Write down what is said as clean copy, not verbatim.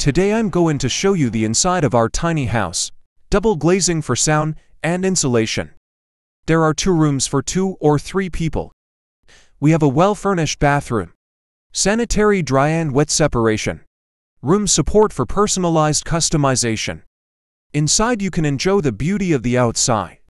Today I'm going to show you the inside of our tiny house. Double glazing for sound and insulation. There are 2 rooms for 2 or 3 people. We have a well-furnished bathroom. Sanitary dry and wet separation. Room support for personalized customization. Inside you can enjoy the beauty of the outside.